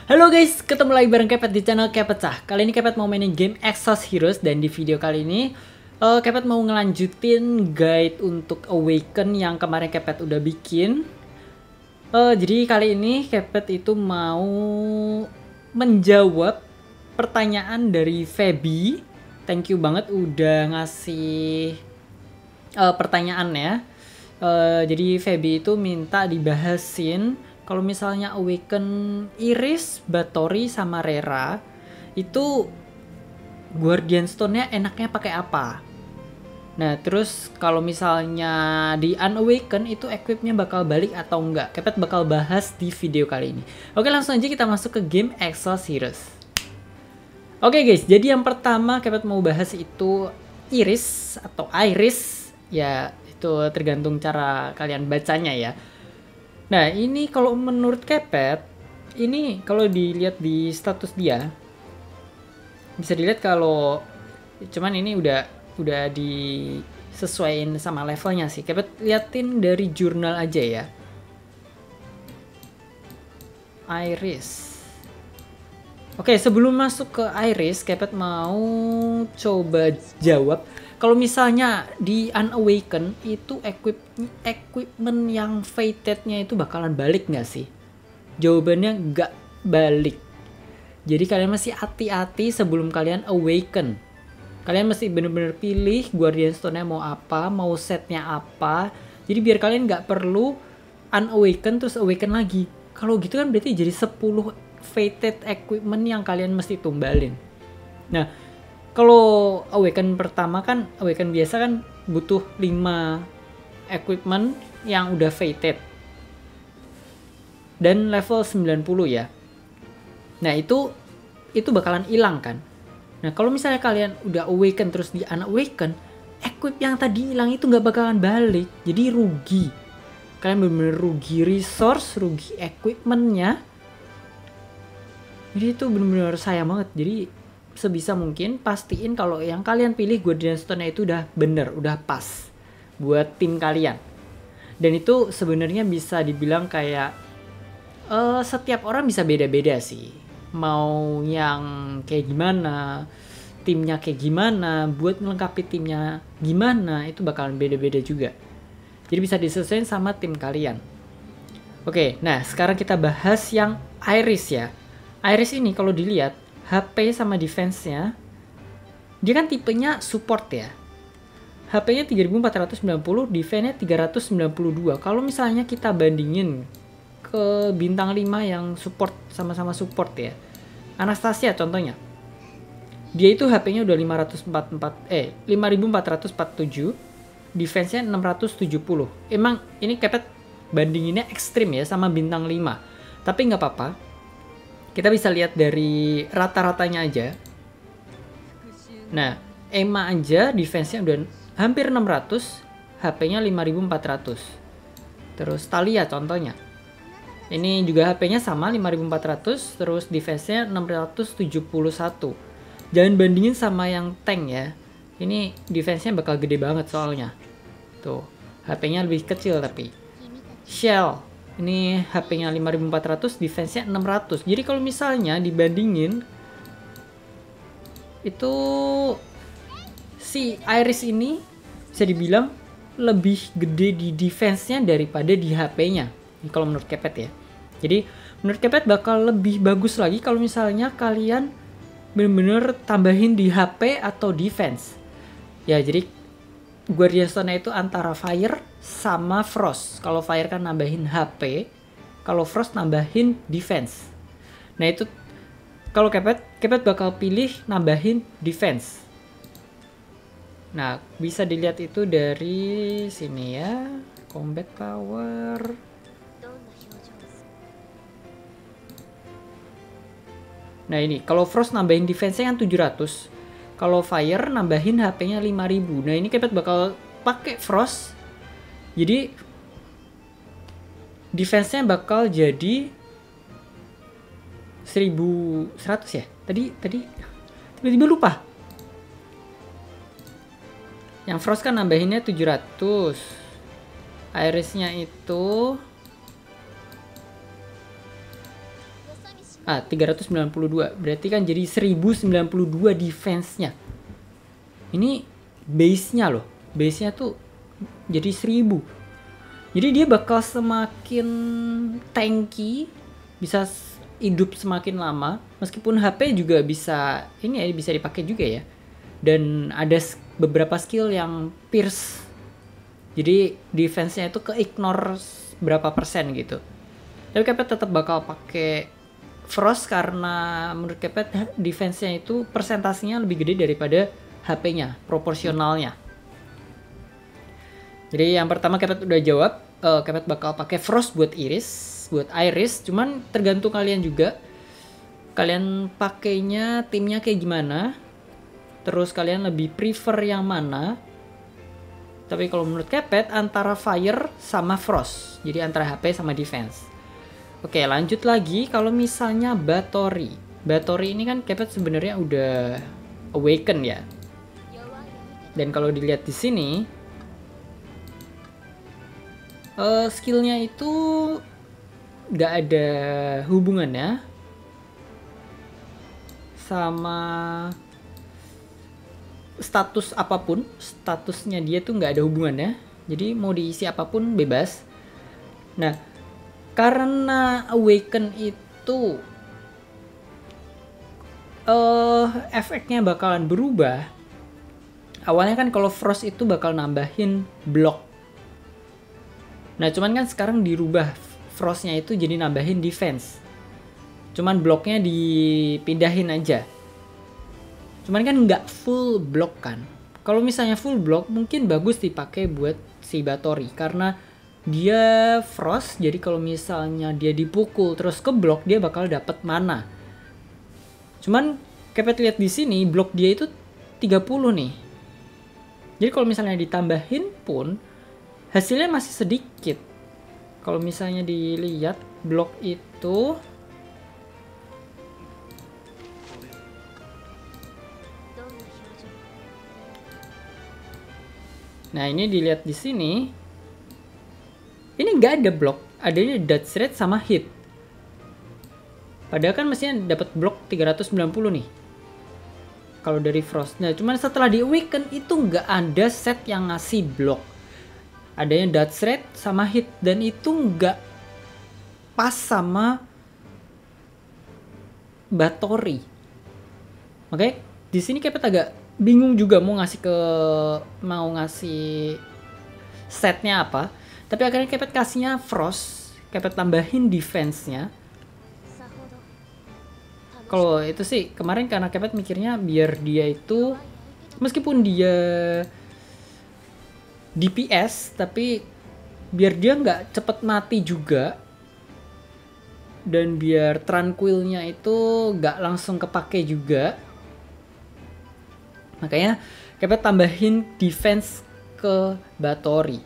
Halo guys, ketemu lagi bareng Kepet di channel Kepecah. Kali ini Kepet mau mainin game Exhaust Heroes dan di video kali ini Kepet mau ngelanjutin guide untuk Awaken yang kemarin Kepet udah bikin. Jadi kali ini Kepet itu mau menjawab pertanyaan dari Feby. Thank you banget udah ngasih pertanyaannya. Jadi Feby itu minta dibahasin kalau misalnya Awaken Iris, Bathory, sama Rera itu Guardian Stone-nya enaknya pakai apa? Nah, terus kalau misalnya di Unawaken itu equipnya bakal balik atau enggak? Kepet bakal bahas di video kali ini. Oke, langsung aja kita masuk ke game Exhaust Heroes. Oke guys, jadi yang pertama Kepet mau bahas itu Iris atau Iris. Ya, itu tergantung cara kalian bacanya ya. Nah, ini kalau menurut Kepet, ini kalau dilihat di status dia, bisa dilihat kalau cuman ini udah disesuaiin sama levelnya sih. Kepet liatin dari jurnal aja ya. Iris. Oke, sebelum masuk ke Iris, Kepet mau coba jawab. Kalau misalnya di Unawaken itu equipment yang fated-nya itu bakalan balik nggak sih? Jawabannya nggak balik. Jadi kalian masih hati-hati sebelum kalian Awaken. Kalian mesti bener-bener pilih Guardian Stone-nya mau apa, mau setnya apa. Jadi biar kalian nggak perlu Unawaken terus Awaken lagi. Kalau gitu kan berarti jadi 10 fated equipment yang kalian mesti tumbalin. Nah, kalau Awaken pertama kan, Awaken biasa kan butuh 5 equipment yang udah fated. Dan level 90 ya. Nah, itu bakalan hilang kan. Nah, kalau misalnya kalian udah Awaken terus di Unawaken, equip yang tadi hilang itu nggak bakalan balik. Jadi rugi. Kalian bener-bener rugi resource, rugi equipmentnya. Jadi itu bener-bener sayang banget. Jadi sebisa mungkin pastiin kalau yang kalian pilih Guardian Stone-nya itu udah bener, udah pas buat tim kalian. Dan itu sebenarnya bisa dibilang kayak setiap orang bisa beda-beda sih. Mau yang kayak gimana, timnya kayak gimana, buat melengkapi timnya gimana, itu bakalan beda-beda juga. Jadi bisa disesuaikan sama tim kalian. Oke, nah sekarang kita bahas yang Iris ya. Iris ini kalau dilihat HP sama defense-nya, dia kan tipenya support ya. HP-nya 3490, defense-nya 392. Kalau misalnya kita bandingin ke bintang 5 yang support, sama-sama support ya. Anastasia contohnya. Dia itu HP-nya udah 5447, defense-nya 670. Emang ini Kepet bandinginnya ekstrim ya sama bintang 5. Tapi nggak apa-apa. Kita bisa lihat dari rata-ratanya aja. Nah, Emma aja defense-nya udah hampir 600, HP-nya 5400. Terus Talia contohnya. Ini juga HP-nya sama 5400, terus defense-nya 671. Jangan bandingin sama yang tank ya. Ini defense-nya bakal gede banget soalnya. Tuh, HP-nya lebih kecil tapi. Shell ini HP-nya 5400, defense-nya 600. Jadi kalau misalnya dibandingin itu si Iris ini bisa dibilang lebih gede di defense-nya daripada di HP-nya. Ini kalau menurut Kepet ya. Jadi menurut Kepet bakal lebih bagus lagi kalau misalnya kalian bener-bener tambahin di HP atau defense. Ya, jadi Guardian Stone-nya itu antara Fire sama Frost. Kalau Fire kan nambahin HP, kalau Frost nambahin defense. Nah itu kalau Kepet bakal pilih nambahin defense. Nah bisa dilihat itu dari sini ya, combat power. Nah ini kalau Frost nambahin defense-nya kan 700. Kalau Fire nambahin HP-nya 5000. Nah ini Kepet bakal pakai Frost. Jadi defense-nya bakal jadi 1100 ya. Tadi tiba-tiba lupa. Yang Frost kan nambahinnya 700. Iris-nya itu 392. Berarti kan jadi 1092 defense-nya. Ini base-nya loh. Base-nya tuh jadi 1000. Jadi dia bakal semakin tanky, bisa hidup semakin lama. Meskipun HP juga bisa ini ya, bisa dipakai juga ya. Dan ada beberapa skill yang pierce. Jadi defense-nya itu ke ignore berapa persen gitu. Tapi Kepet tetap bakal pakai Frost karena menurut Kepet defense-nya itu persentasenya lebih gede daripada HP-nya, proporsionalnya. Jadi yang pertama Kepet udah jawab, Kepet bakal pakai Frost buat Iris, cuman tergantung kalian juga. Kalian pakainya timnya kayak gimana? Terus kalian lebih prefer yang mana? Tapi kalau menurut Kepet antara Fire sama Frost. Jadi antara HP sama defense. Oke, lanjut lagi kalau misalnya Bathory. Bathory ini kan Kepet sebenarnya udah awaken ya. Dan kalau dilihat di sini skillnya itu nggak ada hubungannya sama status apapun. Statusnya dia tuh nggak ada hubungannya, jadi mau diisi apapun bebas. Nah, karena awaken itu efeknya bakalan berubah. Awalnya kan kalau Frost itu bakal nambahin block. Nah, cuman kan sekarang dirubah Frostnya itu jadi nambahin defense. Cuman blocknya dipindahin aja. Cuman kan nggak full block kan. Kalau misalnya full block mungkin bagus dipakai buat si Bathory karena dia Frost. Jadi kalau misalnya dia dipukul terus ke block dia bakal dapat mana. Cuman Kepet lihat di sini block dia itu 30 nih. Jadi kalau misalnya ditambahin pun hasilnya masih sedikit. Kalau misalnya dilihat blok itu nah ini dilihat di sini ini nggak ada blok, adanya dodge rate sama hit. Padahal kan mestinya dapat blok 390 nih kalau dari Frost. Nah cuman setelah di awaken itu nggak ada set yang ngasih blok, adanya dodge rate sama hit, dan itu nggak pas sama Bathory. Oke, di sini Kepet agak bingung juga mau ngasih setnya apa. Tapi akhirnya Kepet kasihnya Frost, Kepet tambahin defense-nya. Kalau itu sih kemarin karena Kepet mikirnya biar dia itu meskipun dia DPS tapi biar dia nggak cepet mati juga, dan biar tranquilnya itu nggak langsung kepake juga. Makanya Kepet tambahin defense ke Bathory.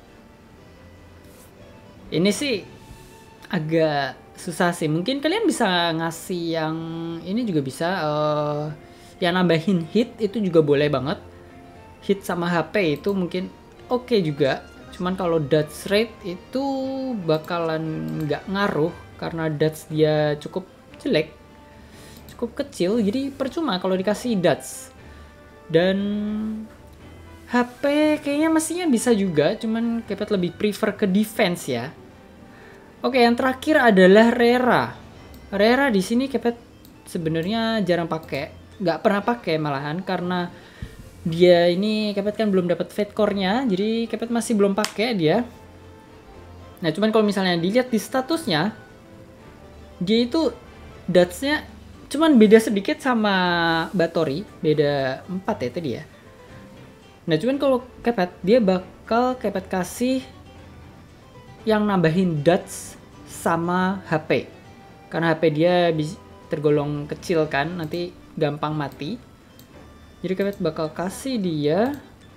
Ini sih agak susah sih. Mungkin kalian bisa ngasih yang ini juga bisa. Yang nambahin hit itu juga boleh banget. Hit sama HP itu mungkin oke juga. Cuman kalau dodge rate itu bakalan nggak ngaruh karena dodge dia cukup jelek, cukup kecil. Jadi percuma kalau dikasih dodge. Dan HP kayaknya mestinya bisa juga, cuman Kepet lebih prefer ke defense ya. Oke, yang terakhir adalah Rera. Rera di sini Kepet sebenarnya jarang pakai, nggak pernah pakai malahan karena dia ini Kepet kan belum dapat Fate Core-nya, jadi Kepet masih belum pakai dia. Nah, cuman kalau misalnya dilihat di statusnya, dia itu dodge-nya cuman beda sedikit sama Bathory, beda 4 ya tadi ya. Nah cuman kalau Kepet dia bakal Kepet kasih yang nambahin dodge sama HP. Karena HP dia tergolong kecil kan, nanti gampang mati. Jadi Kepet bakal kasih dia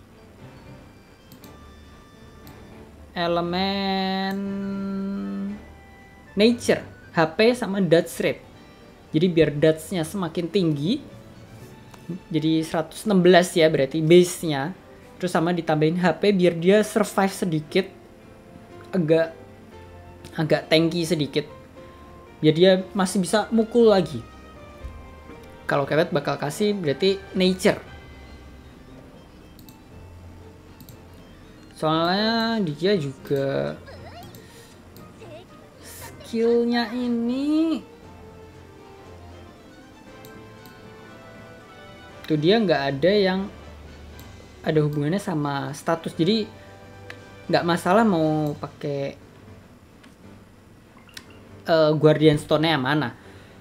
elemen nature, HP sama dodge rate. Jadi biar dodge-nya semakin tinggi, jadi 116 ya berarti base-nya. Terus sama ditambahin HP biar dia survive sedikit, agak tanky sedikit. biar dia masih bisa mukul lagi. Kalau Kepet bakal kasih berarti nature. Soalnya dia juga skillnya ini tuh dia nggak ada yang ada hubungannya sama status, jadi nggak masalah mau pakai Guardian Stone-nya yang mana.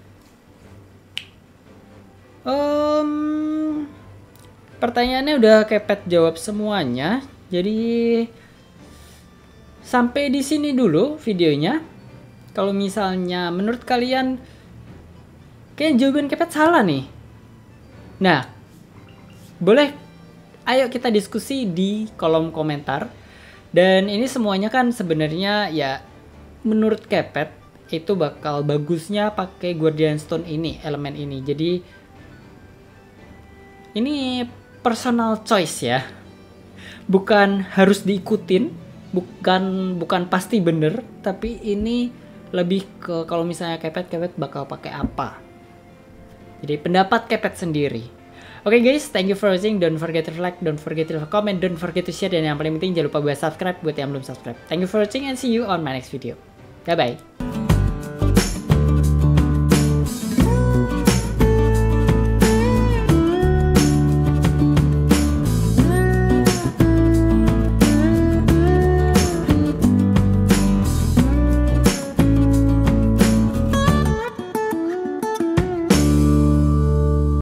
Pertanyaannya udah Kepet jawab semuanya. Jadi sampai di sini dulu videonya. Kalau misalnya menurut kalian kayak jawaban Kepet salah nih. Nah, boleh ayo kita diskusi di kolom komentar. Dan ini semuanya kan sebenarnya ya menurut Kepet itu bakal bagusnya pakai Guardian Stone ini, elemen ini. Jadi ini personal choice ya, bukan harus diikutin, bukan pasti bener, tapi ini lebih ke kalau misalnya Kepet bakal pakai apa. Jadi pendapat Kepet sendiri. Oke guys, thank you for watching. Don't forget to like, don't forget to comment, don't forget to share, dan yang paling penting jangan lupa buat subscribe buat yang belum subscribe. Thank you for watching and see you on my next video. Bye bye.